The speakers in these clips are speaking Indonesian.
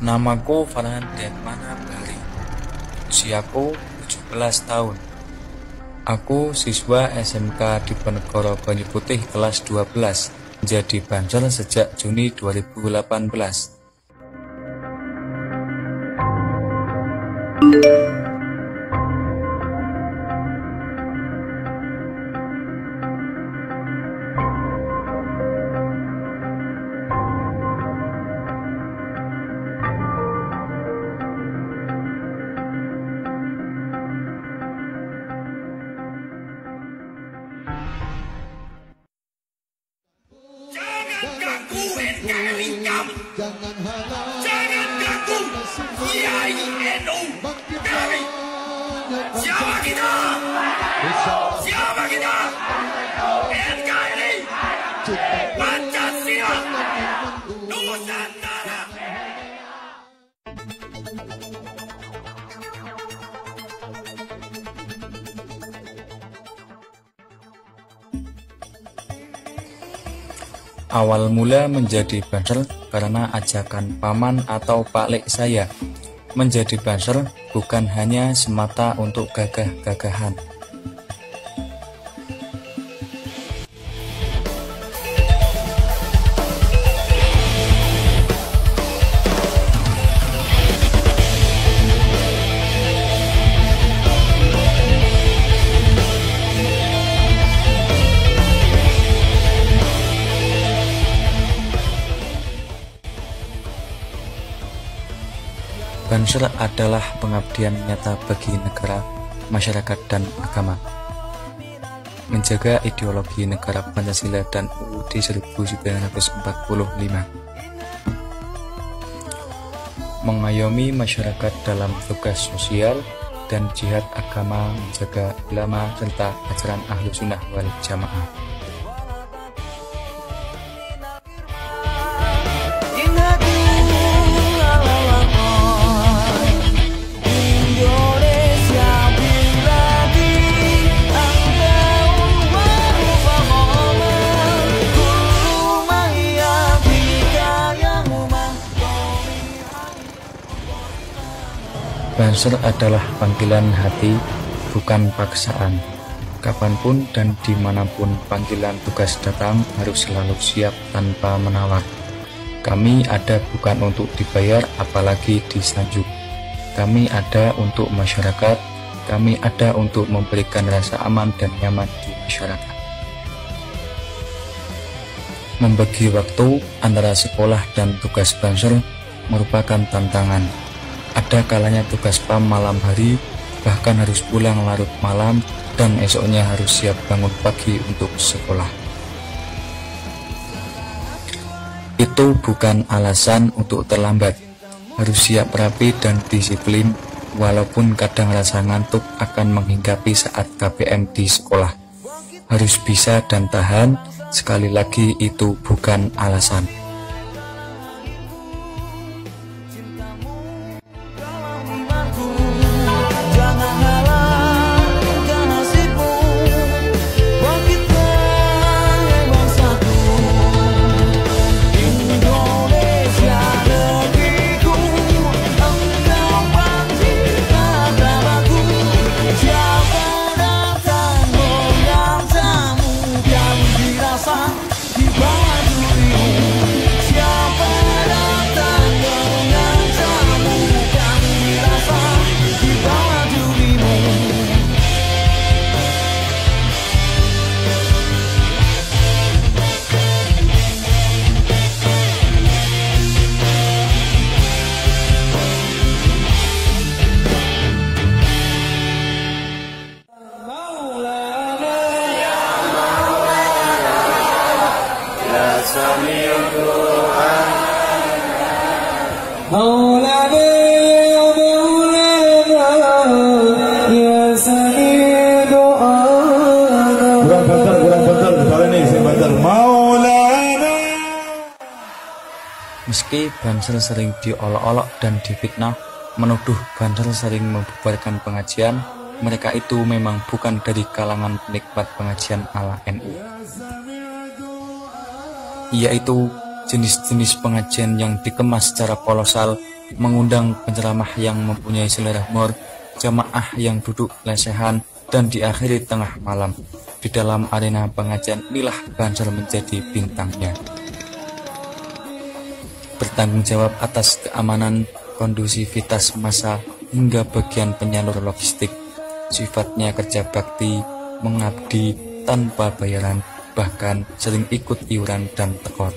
Namaku Farhan Diatmana Bahri. Usiaku 17 tahun. Aku siswa SMK Diponegoro Banyu Putih kelas 12, menjadi Banser sejak Juni 2018. Jangan ganggu Kiai NU kami. Siapa kita? Siapa kita? NKRI Pancasila Nusantara. Awal mula menjadi Banser karena ajakan paman atau paklik saya. Menjadi Banser bukan hanya semata untuk gagah-gagahan. Banser adalah pengabdian nyata bagi negara, masyarakat, dan agama. Menjaga ideologi negara Pancasila dan UUD 1945. Mengayomi masyarakat dalam tugas sosial dan jihad agama, menjaga ulama serta ajaran Ahlus Sunnah wal Jamaah. Banser adalah panggilan hati, bukan paksaan. Kapanpun dan dimanapun panggilan tugas datang, harus selalu siap tanpa menawar. Kami ada bukan untuk dibayar, apalagi disanjung. Kami ada untuk masyarakat, kami ada untuk memberikan rasa aman dan nyaman di masyarakat. Membagi waktu antara sekolah dan tugas Banser merupakan tantangan. Ada kalanya tugas PAM malam hari, bahkan harus pulang larut malam, dan esoknya harus siap bangun pagi untuk sekolah. Itu bukan alasan untuk terlambat. Harus siap rapi dan disiplin, walaupun kadang rasa ngantuk akan menghinggapi saat KBM di sekolah. Harus bisa dan tahan, sekali lagi itu bukan alasan. Meski Banser sering diolok-olok dan difitnah, menuduh Banser sering membubarkan pengajian, mereka itu memang bukan dari kalangan penikmat pengajian ala NU. Yaitu jenis-jenis pengajian yang dikemas secara kolosal mengundang penceramah yang mempunyai selera humor, jamaah yang duduk lesehan, dan diakhiri tengah malam. Di dalam arena pengajian inilah Banser menjadi bintangnya. Bertanggung jawab atas keamanan, kondusivitas massa, hingga bagian penyalur logistik. Sifatnya kerja bakti, mengabdi tanpa bayaran, bahkan sering ikut iuran dan tekor.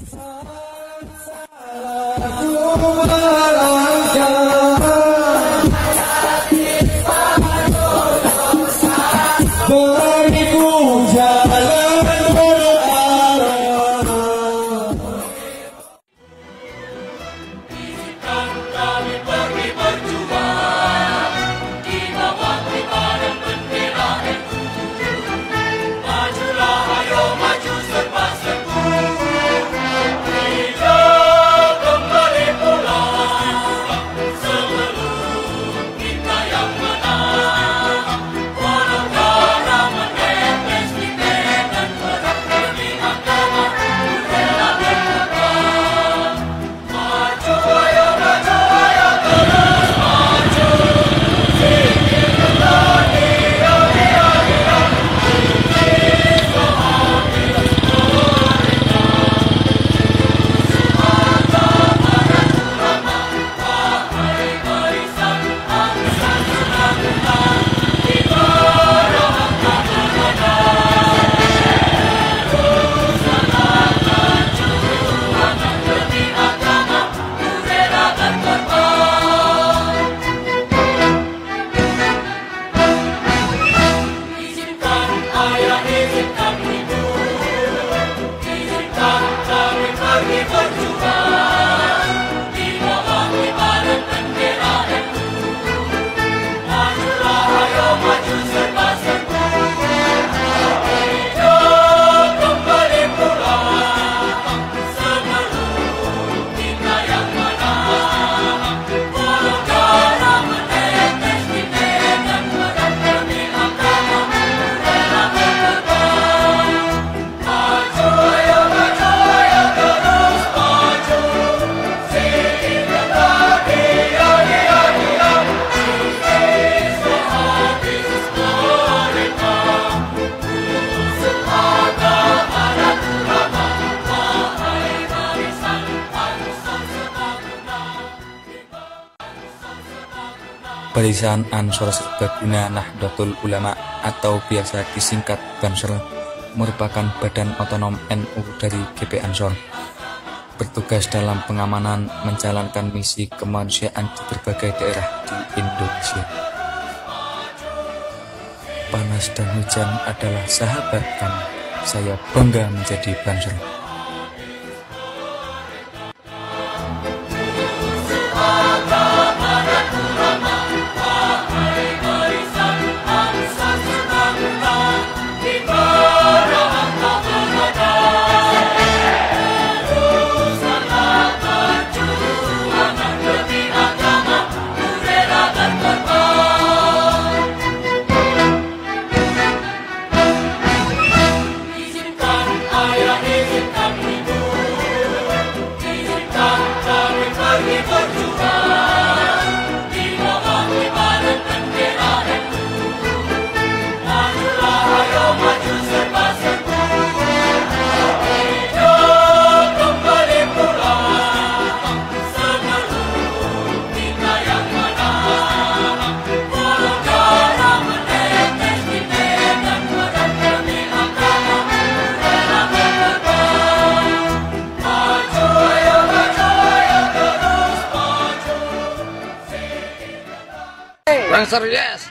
Barisan Ansor Serbaguna Nahdlatul Ulama atau biasa disingkat Banser merupakan badan otonom NU dari GP Ansor. Bertugas dalam pengamanan, menjalankan misi kemanusiaan di berbagai daerah di Indonesia. Panas dan hujan adalah sahabat kami. Saya bangga menjadi Banser. Banser, yes.